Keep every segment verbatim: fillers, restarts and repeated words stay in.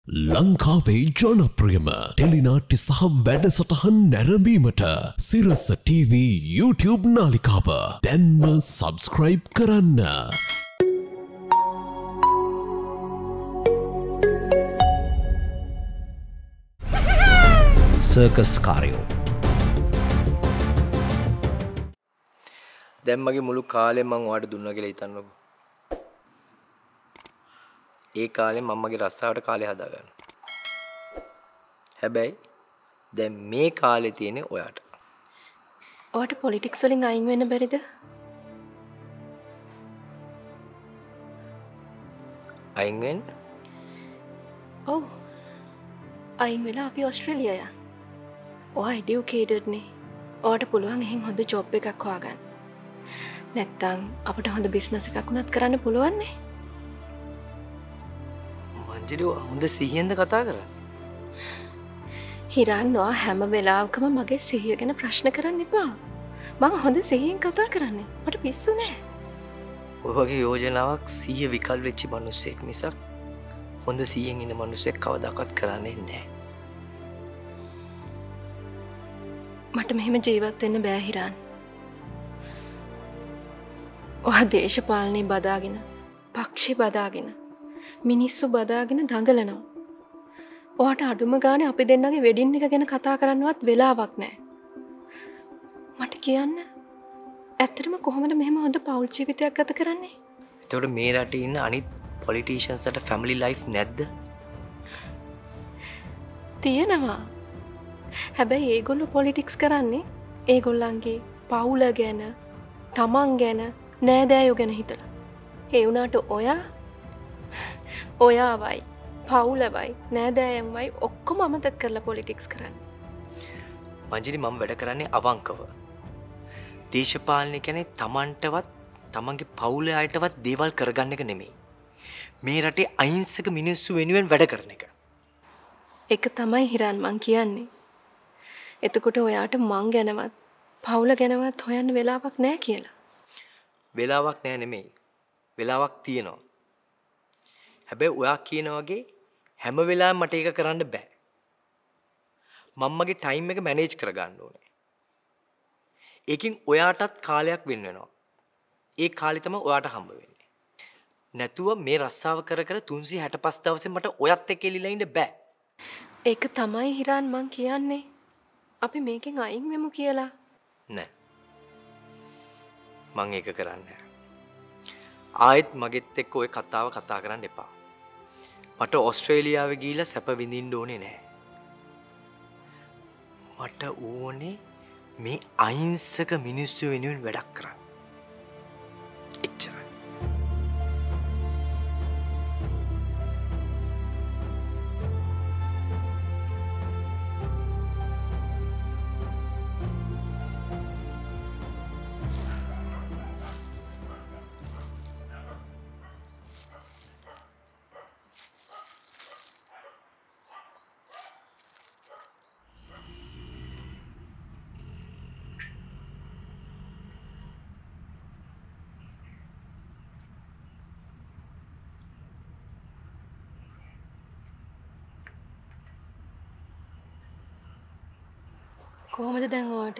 ලංකාවේ ජනප්‍රියම ටෙලිනාට්‍ය සහ වැඩසටහන් නැරඹීමට සිරස ටීවී YouTube නාලිකාව දැන්ම සබ්ස්ක්‍රයිබ් කරන්න. සර්කස් කාර්යෝ දැන් මගේ මුළු කාලෙම මං ඔයාලට දුන්නා කියලා හිතන්නකෝ. ඒ කාලේ මම මගේ රස්සාවට කාලේ හදාගන්න. හැබැයි දැන් මේ කාලේ තියෙන්නේ ඔයාට. ඔයාට පොලිටික්ස් වලින් අයින් වෙන්න බැරිද? අයින් වෙන්න? ඔව්. අයින් වෙලා අපි ඕස්ට්‍රේලියා යන්න. ඔයා එඩියුකේටඩ් නේ. ඔයාට පුළුවන් එහෙන් හොඳ ජොබ් එකක් හොයාගන්න. නැත්තම් අපිට හොඳ බිස්නස් එකක් උනත් කරන්න පුළුවන් නේ. මංජලි හොඳ සිහියෙන්ද කතා කරන්නේ? හිරන් ඔයා හැම වෙලාවකම මගේ සිහිය ගැන ප්‍රශ්න කරන්න එපා. මං හොඳ සිහියෙන් කතා කරන්නේ. මට පිස්සු නෑ. ඔය වගේ යෝජනාවක් සිහිය විකල් වෙච්ච මිනිස්සෙක් මිසක් හොඳ සිහියෙන් ඉන්න මිනිස්සෙක් කවදාකවත් කරන්නේ නැහැ. මට මෙහෙම ජීවත් වෙන්න බෑ හිරන්. ඔයා දේශපාලනේ බදාගෙන, පක්ෂේ බදාගෙන, මිනිස්සු බදාගෙන දඟලනවා. ඔයාට අඩුම ගානේ අපි දෙන්නගේ වෙඩින් එක ගැන කතා කරන්නවත් වෙලාවක් නැහැ. මට කියන්න ඇත්තටම කොහොමද මෙහෙම හොඳ පෞල් ජීවිතයක් ගත කරන්නේ? එතකොට මේ රටේ ඉන්න අනිත් පොලිටිෂියන්ස්ලට ෆැමිලි ලයිෆ් නැද්ද? තියෙනවා. හැබැයි ඒගොල්ලෝ පොලිටික්ස් කරන්නේ ඒගොල්ලන්ගේ පවුල ගැන, තමන් ගැන, නෑදෑයෝ ගැන හිතලා. ඒ වුණාට ඔයා ඔයාවයි, පවුලවයි, නෑදෑයන්වයි ඔක්කොම අමතක කරලා පොලිටික්ස් කරන්නේ. මංජලි මම වැඩ කරන්නේ අවංකව. දේශපාලනය කියන්නේ තමන්ටවත් තමන්ගේ පවුලේ අයටවත් දේවල් කරගන්න එක නෙමෙයි. මේ රටේ අහිංසක මිනිස්සු වෙනුවෙන් වැඩ කරන එක. ඒක තමයි හිරන් මං කියන්නේ. එතකොට ඔයාට මං ගැනවත් පවුල ගැනවත් හොයන්න වෙලාවක් නැහැ කියලා. වෙලාවක් නැහැ නෙමෙයි. වෙලාවක් තියෙනවා. හැබැයි ඔයා කියන වගේ හැම වෙලාවෙම මට ඒක කරන්න බෑ. මම මගේ ටයිම් එක මැනේජ් කරගන්න ඕනේ. ඒකින් ඔයාටත් කාලයක් වෙන් වෙනවා. ඒ කාලේ තමයි ඔයාට හම්බ වෙන්නේ. නැතුව මේ රස්සාව කර කර තුන්සිය හැටපස් දවසේ මට ඔයත් එක්ක එලිලා ඉන්න බෑ. ඒක තමයි හිරන් මං කියන්නේ. අපි මේකෙන් අයින් වෙමු කියලා. නෑ. මං ඒක කරන්නේ නෑ. ආයෙත් මගෙත් එක්ක ওই කතාව කතා කරන්න එපා. මට ඕස්ට්‍රේලියාවේ ගිහිල්ලා සැප විඳින්න ඕනේ නෑ. මට ඕනේ මේ අහිංසක මිනිස්සු වෙනුවෙන් වැඩක් කරන්න. එච්චරයි. කොහොමද දැන් ඔයාට?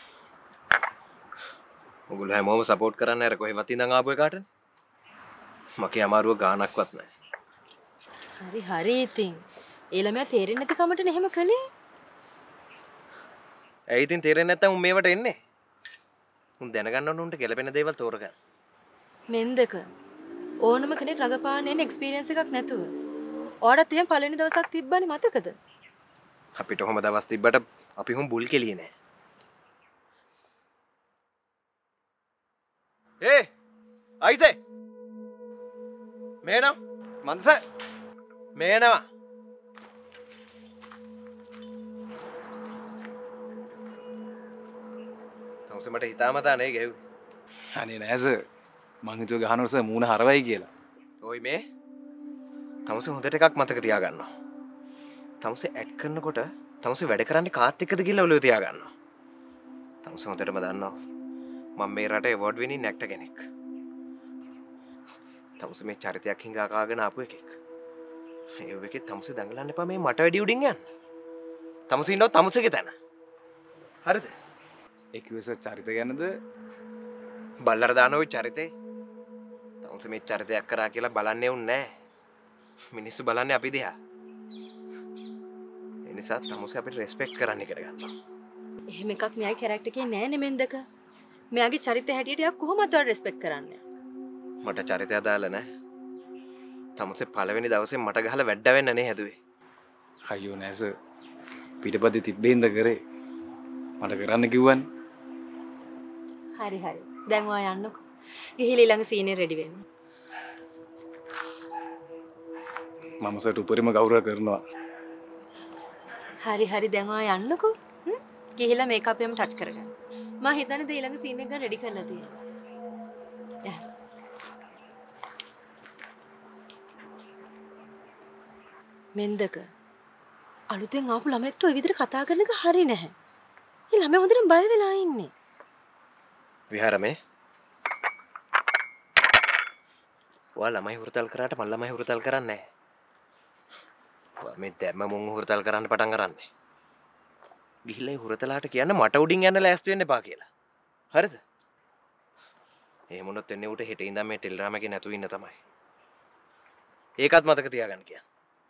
ඔගොල්ලෝ හැමෝම සපෝට් කරන්න අර කොහෙවත් ඉඳන් ආපු එකාට. මගේ අමාරුව ගානක්වත් නැහැ. හරි හරි ඉතින්. ඒ ළමයා තේරෙන්නේ නැති කමට නෙහෙම කළේ. ඇයි ඉතින් තේරෙන්නේ නැත්තම් උන් මේවට එන්නේ? උන් දැනගන්න ඕන උන්ට ගැලපෙන දේවල් තෝරගන්න. මෙන්දක ඕනම කෙනෙක් රඟපාන්න එන එක්ස්පීරියන්ස් එකක් නැතුව. ඔයාලට එහෙම පළවෙනි දවසක් තිබ්බනේ මතකද? අපිට ඔහොම දවස් තිබ්බට අපි හොම් බුල් කෙලියේ නෑ. ඒ අයිසේ මේනම් මන්ස මේනවා තවස මට හිතාමතා නේ ගැව්වේ. අනේ නෑස මං හිතුවේ ගහනවස මූණ හරවයි කියලා. ඔයි මේ තවස හොඳට එකක් මතක තියාගන්නවා. තවස ඇඩ් කරනකොට තවස වැඩ කරන්නේ කාත් එක්කද කියලා ඔළුවේ තියාගන්නවා. තවස හොඳටම දන්නවා මම මේ රටේ අවෝඩ් විනින් ඇක්ටර් කෙනෙක්. තමුස මේ චරිතයක් හිඟා කාගෙන ආපු එකෙක්. ඒ වෙකේ තමුසේ දඟලන්න එපා මේ මට වැඩි උඩින් යන්න. තමුසේ ඉන්නව තමුසේගේ තැන. හරිද? ඒ කිව්වස චරිත ගැනද බල්ලර දාන ওই චරිතේ. තමුසේ මේ චරිතයක් කරා කියලා බලන්නේ උන්නේ නැහැ. මිනිස්සු බලන්නේ අපි දිහා. ඒ නිසා තමුසේ අපිට රෙස්පෙක්ට් කරන්න ඉගෙන ගන්නවා. එහෙම එකක් මෙයාගේ කැරක්ටර් එකේ නෑ නේ මෙන්දක. මෙයාගේ චරිතය හැටියට යා කොහොමද ඔයාලා රෙස්පෙක්ට් කරන්නේ? මට චරිතය දාලා නැහැ. තමුසේ පළවෙනි දවසේ මට ගහලා වැඩ වෙන්න නේ හැදුවේ. අයියෝ නෑස පිටපතේ තිබ්බේන්ද කරේ මට කරන්න කිව්වන්නේ. හරි හරි. දැන් ඔයා යන්නකෝ. ගිහිල්ලා ඊළඟ සීන් එක රෙඩි වෙන්න. මම සට උපරිම ගෞරව කරනවා. හරි හරි දැන් ඔයා යන්නකෝ. හ්ම්. ගිහිල්ලා මේකප් එකම ටච් කරගන්න. මම හිතන්නේ ද ඊළඟ සීන් එක ගන්න රෙඩි කරලා තියෙනවා. යා. මෙන්දක අලුතෙන් ආපු ළමෙක්ට ওই විදිහට කතා කරන එක හරි නැහැ. ඒ ළමයා හොඳට බය වෙලා ඉන්නේ. විහාරමේ ඔයා ළමයි හුරතල් කරාට මම ළමයි හුරතල් කරන්නේ නැහැ. ඔයා මේ දැම්ම මුන් හුරතල් කරන්න පටන් ගන්නනේ. ගිහිල්ලා හුරතලාට කියන්න මට උඩින් යන්න ලෑස්ති වෙන්න එපා කියලා. හරිද? එහෙම වුණොත් එන්නේ උට හෙට ඉඳන් මේ ටෙලිග්‍රෑම් එකේ නැතුව ඉන්න තමයි. ඒකත් මතක තියාගන්න කියන්න.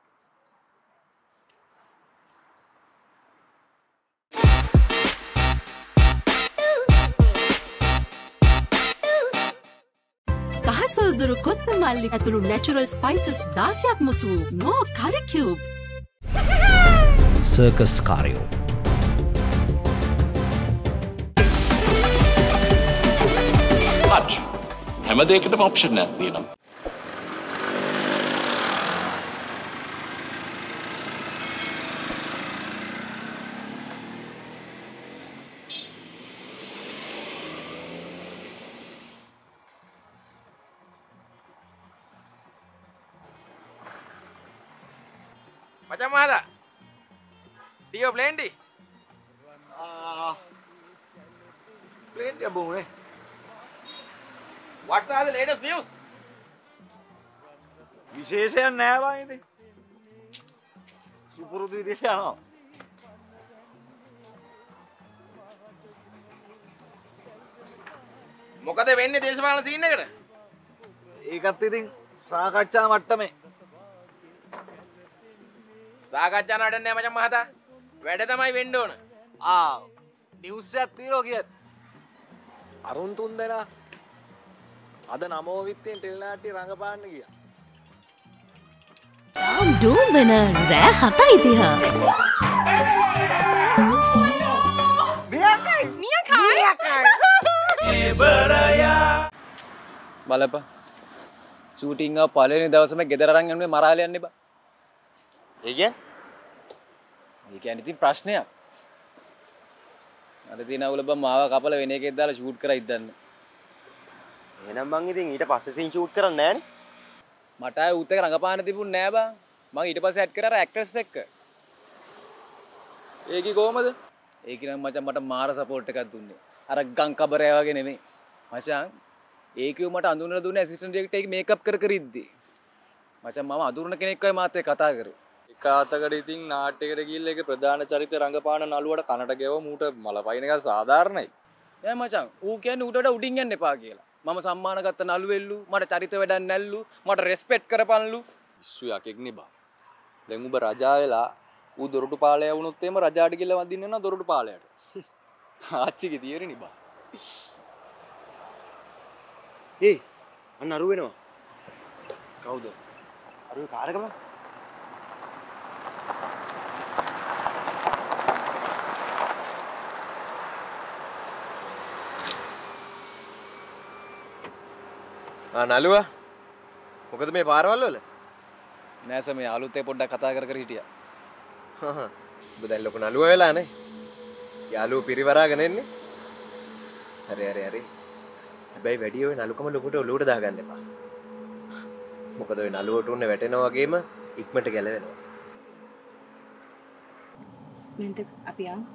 කහසොදුරු කොත්තමල්ලි ඇතුළු නැචරල් ස්පයිසස් දාසයක් මුසු වූ නෝ කරි කියුබ්. සර්කස් කාරයෝ හැම දෙයකටම ඔප්ෂන් එකක් තියෙනවා. Macam mana? Dia Blendi. Ah. Blendi abang ni. What are the latest news? විශේෂයක් නෑ බං ඉතින්. සුපුරුදු විදිහට යනවා. මොකද වෙන්නේ දේශපාලන සීන් එකට? ඒකත් ඉතින් සාකච්ඡා මට්ටමේ. සාකච්ඡා නඩන්නේ මචං මහතා. වැඩ තමයි වෙන්න ඕන. ආ නිවුස් එකක් තියෙනවා කියත්. අරුන් තුන් දෙනා අද නමෝ විත්තෙන් ටෙලිනාට්‍ය රංගපාන්න ගියා. තාම් ඩූම් වෙන රෑ හතයි තිහා. බලපන් ෂූටින් එක පළවෙනි දවසේම ගෙදර අරන් යන්නේ මරාල යන්න බා. ඒ කියන්නේ? ඒ කියන්නේ ඉතින් ප්‍රශ්නයක්. අර දින අවුල බම් මාව කපලා වෙන එකෙක් දාලා ෂූට් කරා ඉදන්න. එහෙනම් මං ඉතින් ඊට පස්සේ සීන් ෂූට් කරන්නේ නෑනේ. මට ආයේ උත් එක රඟපාන්න තිබුණ නෑ බං. මං ඊට පස්සේ ඇඩ් කරා අර ඇක්ටර්ස් එක්ක. ඒකි කොහමද? ඒකි නම් මචං මට මාර සපෝට් එකක් දුන්නේ. අර ගම් කබරය වගේ නෙමෙයි. මචං ඒකියු මට අඳුනලා දුන්නේ ඇසිස්ටන්ට් ඩිරෙක්ටර් එක මේකප් කර කර ඉද්දි. මචං මම අඳුරන කෙනෙක් වගේ මාත් එක්ක කතා කරේ. එක අතකට ඉතින් නාට්‍යයකට ගිහිල්ලා ඒක ප්‍රධාන චරිත රංගපාන නළුවට කනට ගෙව මූට මල පයින් එක සාධාරණයි. නෑ මචං ඌ කියන්නේ ඌට වඩා උඩින් යන්න එපා කියලා. මම සම්මාන ගත්ත නළුවෙල්ලු මට චරිත වැඩක් නැල්ලු මට රෙස්පෙක්ට් කරපන්ලු. ඉස්සු යකෙක් නේ බා. දැන් උඹ රජා වෙලා ඌ දොරටු පාලය වුණොත් එහෙම රජාට ගිහලා වඳින්න යනවා දොරටු පාලයට. ආච්චිගේ තියරේ නේ බා. ඒ අන්න අරු වෙනවා. කවුද? අරු කාරකම. ආ නළුවා. මොකද මේ පාරවල් වල? නෑස මේ අලුතේ පොඩ්ඩක් කතා කර කර හිටියා. හහ. ඔබ දැන් ලොකු නළුවා වෙලානේ. යාළුවෝ පිරිවරාගෙන එන්නේ. හරි හරි හරි. හැබැයි වැඩි ඔය නළුකම ලොකුට ඔලුවට දාගන්න එපා. මොකද ඔය නළුවට උන්නේ වැටෙනවා වගේම ඉක්මනට ගැලවෙනවා. මෙන්ට අපි යන්.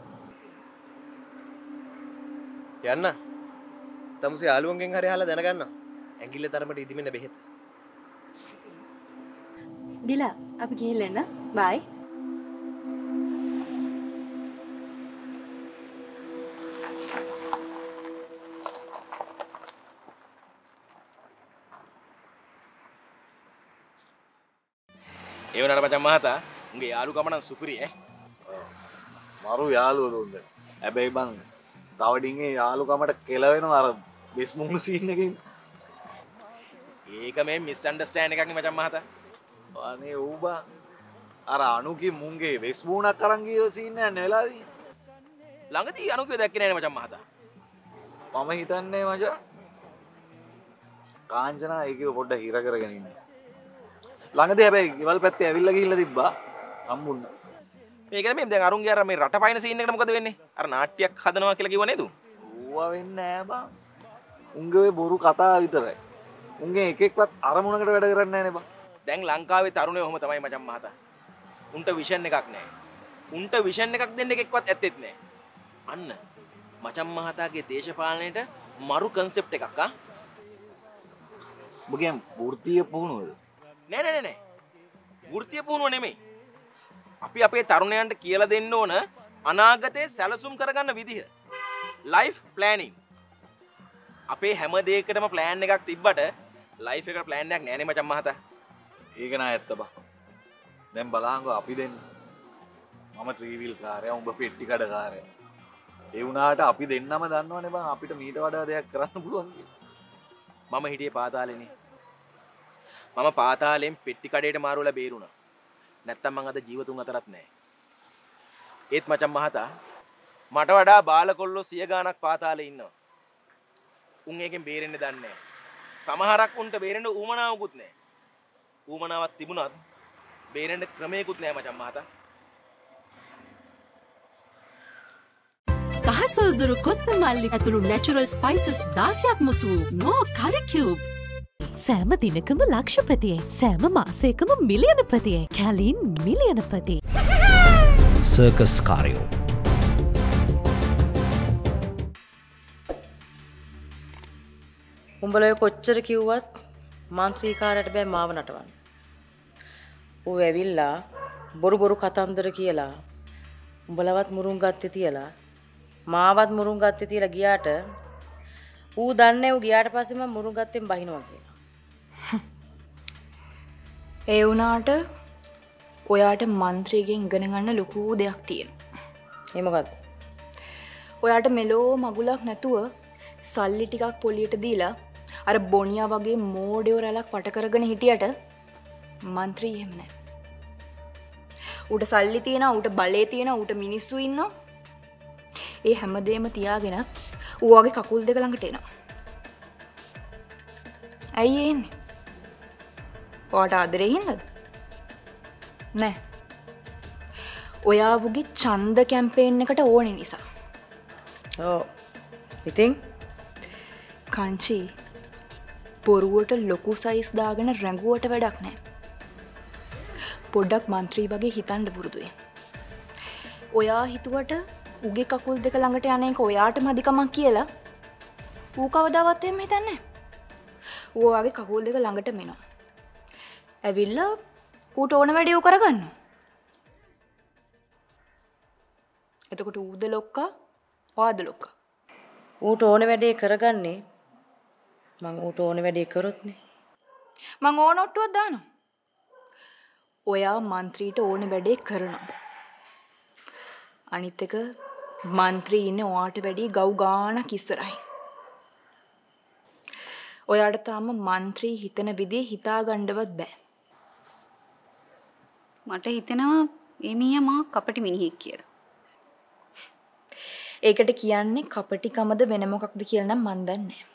යන්න. තමුසේ යාළුවන්ගෙන් හරි අහලා දැනගන්නවා. ඇඟිල්ල තරමට ඉදිමෙන බෙහෙත. දිලා අපි ගිහින් එන්න. බයි. ඒ වුණාට මචං මහතා උන්ගේ යාළුකම නම් සුපිරි ඈ. මරු යාළුවෝ දුන්න. හැබැයි බං කවඩින්ගේ යාළුකමට කෙල වෙනවා අර බෙස් මුණු සීන් එකකින්. ඒක මේ මිස් අන්ඩර්ස්ටෑන්ඩ් එකක් නේ මචං මහතා. අනේ ඌ බං අර අනුගේ මුංගේ බෙස් මුණක් අරන් ගිය සීන් එක නෙලාදී. ළඟදී අනුගේ දැක්කේ නෑනේ මචං මහතා. මම හිතන්නේ මචං කාංචනා ඒකව පොඩ්ඩක් හිර කරගෙන ඉන්නේ. ළඟදී හැබැයි ගෙවල් පැත්තේ ඇවිල්ලා ගිහිල්ලා තිබ්බා හම්බුන්න. මේක නෙමෙයි දැන් අරුන්ගේ අර මේ රට පයින් සීන් එකට මොකද වෙන්නේ? අර නාට්‍යයක් හදනවා කියලා කිව්ව නේද? ඌවා වෙන්නේ නෑ බං. උන්ගේ ඔය බොරු කතා විතරයි. උන්ගේ එක එක්වත් අරමුණකට වැඩ කරන්නේ නෑනේ බං. දැන් ලංකාවේ තරුණයෝ ඔහොම තමයි මචං මහතා. උන්ට විෂන් එකක් නෑ. උන්ට විෂන් එකක් දෙන්න එකෙක්වත් ඇත්තෙත් නෑ. අන්න මචං මහතාගේ දේශපාලනයේට මරු කන්සෙප්ට් එකක් ආ. ඔබ කියන්නේ වෘත්තීය පුහුණුවද? නෑ නෑ නෑ. වෘත්තීය පුහුණුව නෙමෙයි. අපි අපේ තරුණයන්ට කියලා දෙන්න ඕන අනාගතේ සැලසුම් කරගන්න විදිහ. Life planning. අපේ හැම දෙයකටම ප්ලෑන් එකක් තිබ්බට ලයිෆ් එකට ප්ලෑන් එකක් නෑනේ මචං මහතා. ඒක නෑ ඇත්ත බං. දැන් බලහන්කෝ අපි දෙන්න. මම ත්‍රිවිල් කාර්යය උඹ පෙට්ටි කඩ කාර්යය. ඒ වුණාට අපි දෙන්නම දන්නවනේ බං අපිට මීට වඩා දෙයක් කරන්න පුළුවන් කියලා. මම හිටියේ පාතාලේනේ. මම පාතාලෙන් පෙට්ටි කඩේට මාරුවලා බේරුණා. නැත්තම් මං අද ජීවතුන් අතරත් නැහැ. ඒත් මචං මහතා මට වඩා බාලකොල්ලෝ සිය ගාණක් පාතාලේ ඉන්නවා. උන් එකෙන් බේරෙන්න දන්නේ නැහැ. සමහරක් උන්ට බේරෙන්න ඌමනාවකුත් නැහැ. ඌමනාවක් තිබුණත් බේරෙන්න ක්‍රමයකුත් නැහැ මචං මහතා. කහසොදුරු කොත්තමල්ලි ඇතුළු නැචරල් ස්පයිසස් දාසයක් මුසු වූ නෝ කරි කියුබ්. සෑම දිනකම ලක්ෂපතියේ සෑම මාසයකම මිලියනපතියේ කැලින් මිලියනපති සර්කස් කාරයෝ උඹලය කොච්චර කිව්වත් මන්ත්‍රීකාරයට බෑ මාව නටවන්න. ඌ ඇවිල්ලා බොරු බොරු කතන්දර කියලා උඹලවත් මුරුන් ගත්තේ තියලා මාවත් මුරුන් ගත්තේ තියලා ගියාට ඌ දන්නේ ඌ ගියාට පස්සේ මම මුරුන් ගත්තෙන් බහිනවා කියලා. ඒ වුණාට ඔයාට මන්ත්‍රීගෙන් ඉගෙන ගන්න ලොකු දෙයක් තියෙනවා. ඒ මොකද්ද? ඔයාට මෙලෝ මගුලක් නැතුව සල්ලි ටිකක් පොලියට දීලා අර බොනියා වගේ මෝඩයෝ රැලක් වට කරගෙන හිටියට මන්ත්‍රී එහෙම නැහැ. ඌට සල්ලි තියෙනවා, ඌට බලය තියෙනවා, ඌට මිනිස්සු ඉන්නවා. ඒ හැමදේම තියාගෙන ඌ වගේ කකුල් දෙක ළඟට එනවා. ඇයි එන්නේ? ඔයාට ආදරේ හින්දාද? නෑ. ඔයාවගේ ඡන්ද කැම්පේන් එකට ඕනේ නිසා. ඔව්. ඉතින් කාංචි පොරුවට ලොකු සයිස් දාගෙන රැඟුවට වැඩක් නෑ. පොඩ්ඩක් මන්ත්‍රී වගේ හිතන්න පුරුදු වෙන්න. ඔයා හිතුවට උගේ කකුල් දෙක ළඟට යන එක ඔයාට මදිකමක් කියලා ඌ කවදාවත් එහෙම හිතන්නේ නෑ. ඌ ඔයාගේ කකුල් දෙක ළඟට මෙනවා. ඇවිල්ලා ඌට ඕන වැඩේ ඌ කරගන්නවා. එතකොට ඌද ලොක්කා, ඔයාද ලොක්කා. ඌට ඕන වැඩේ කරගන්නේ මං ඌට ඕන වැඩේ කරොත්නේ. මං ඕන ඔට්ටුවක් දානවා. ඔයා මන්ත්‍රීට ඕන වැඩේ කරනවා. අනිත් එක මන්ත්‍රී ඉන්නේ ඔයාට වැඩි ගව් ගාණක් ඉස්සරහින්. ඔයාට තාම මන්ත්‍රී හිතන විදිහ හිතා ගන්නවත් බෑ. මට හිතෙනවා මේ මීයා මා කපටි මිනිහෙක් කියලා. ඒකට කියන්නේ කපටිකමද වෙන මොකක්ද කියලා නම් මන් දන්නේ නෑ.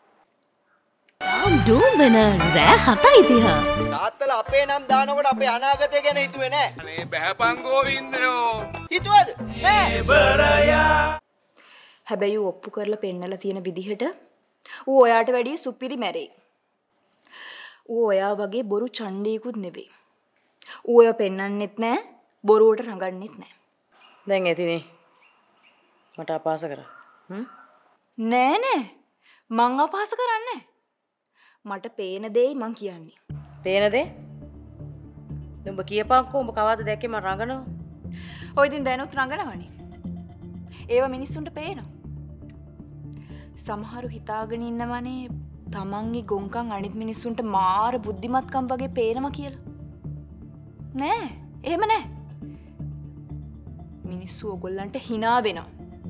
ඩෝම්බන රෑ හතයි තිහා. තාත්තලා අපේ නම් දානකොට අපේ අනාගතය ගැන හිතුවේ නෑ. අනේ බහැපන් ගෝවින්දයෝ. හිතුවද? නෑ. හැබැයි ඌ ඔප්පු කරලා පෙන්නලා තියෙන විදිහට ඌ ඔයාට වැඩිය සුපිරි මැරෙයි. ඌ ඔයා වගේ බොරු ඡණ්ඩියෙකුත් නෙවෙයි. ඌ ඔය පෙන්නන්නෙත් නෑ, බොරුවට රඟන්නෙත් නෑ. දැන් ඇතිනේ. මට අපහාස කරා. හ්ම්? නෑ නෑ. මං අපහාස කරන්නේ නෑ. මට පේන දෙයි මං කියන්නේ. පේන දේ? උඹ කියපන්කෝ උඹ කවද්ද දැක්කේ මම රඟනවා? ඔය ඉතින් දැනුත් රඟනවනේ. ඒව මිනිස්සුන්ට පේනවා. සමහරු හිතාගෙන ඉන්නවනේ තමන්ගේ ගොංකම් අනිත් මිනිස්සුන්ට මාර බුද්ධිමත්කම් වගේ පේනවා කියලා. නෑ, එහෙම නෑ. මිනිස්සු ඔයගොල්ලන්ට hina වෙනවා.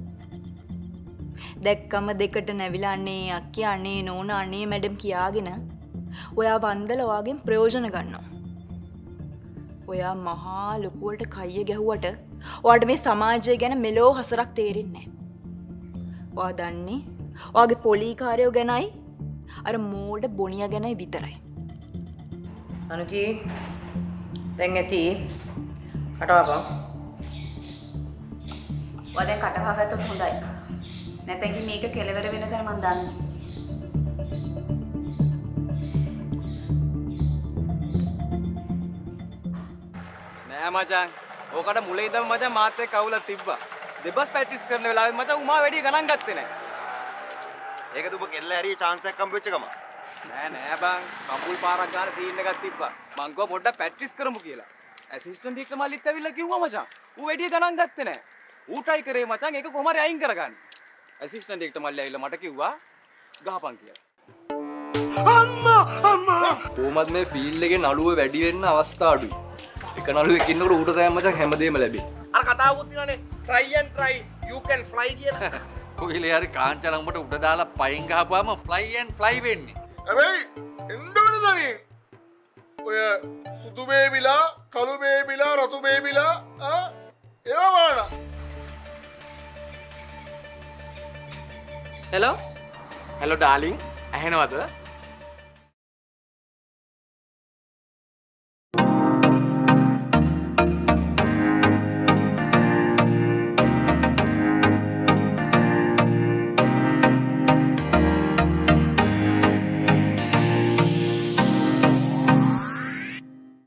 දැක්කම දෙකට නැවිලා අනේ අක්කිය අනේ නෝනා අනේ මැඩම් කියාගෙන ඔයා වන්දලා ඔයාගෙන් ප්‍රයෝජන ගන්නවා. ඔයා මහා ලොකුවට කයිය ගැහුවට ඔයාට මේ සමාජය ගැන මෙලෝ හසරක් තේරෙන්නේ නැහැ. ඔයා දන්නේ ඔයාගේ පොලිකාරයෝ ගැනයි අර මෝඩ බොනියා ගැනයි විතරයි. අනුකී දැන් ඇති කටවපන්. ඔයා දැන් කටවා ගත්තොත් හොඳයි. නැත්නම් ඉතින් මේක කෙලවර වෙනකන් මම දන්නේ. නෑ මචං. ඕකට මුලින් ඉඳන් මචං මාත් එක්ක අවුලක් තිබ්බා. දෙබස් ප්‍රැක්ටිස් කරන වෙලාවෙත් මචං උමා වැඩි ගණන් ගත්තේ නෑ. ඒකද ඔබ කෙල්ල හැරියේ chance එකක් හම්බෙච්ච ගම. නෑ නෑ බං. කම්බුල් පාරක් ගන්න සීන් එකක් තිබ්බා. මං කිව්වා පොඩ්ඩක් ප්‍රැක්ටිස් කරමු කියලා. ඇසිස්ටන්ට් ඩිරෙක්ටර් මල්ලිත් ඇවිල්ලා කිව්වා මචං. ඌ වැඩි ගණන් ගත්තේ නෑ. ඌ try කරේ මචං ඒක කොහොම හරි අයින් කරගන්න. ඇසිස්ටන්ට් ඩිරෙක්ටර් මල්ලි ඇවිල්ලා මට කිව්වා ගහපන් කියලා. අම්මා අම්මා කොහොමද මේ ෆීල්ඩ් එකේ නළුව වැඩි වෙන්න අවස්ථා අඩුයි. එක නළුවෙක් ඉන්නකොට ඌට තමයි මචං හැමදේම ලැබෙන්නේ. අර කතාවකුත් තියෙනනේ try and try you can fly කියලා. කොහේලේ හරි කාංචනම්බට උඩ දාලා පයින් ගහපුවාම fly and fly වෙන්නේ. හැබැයි එන්න ඕන දනේ. ඔය සුදු බේබිලා, කළු බේබිලා, රතු බේබිලා ආ ඒවා වුණා. Hello hello darling ඇහෙනවද?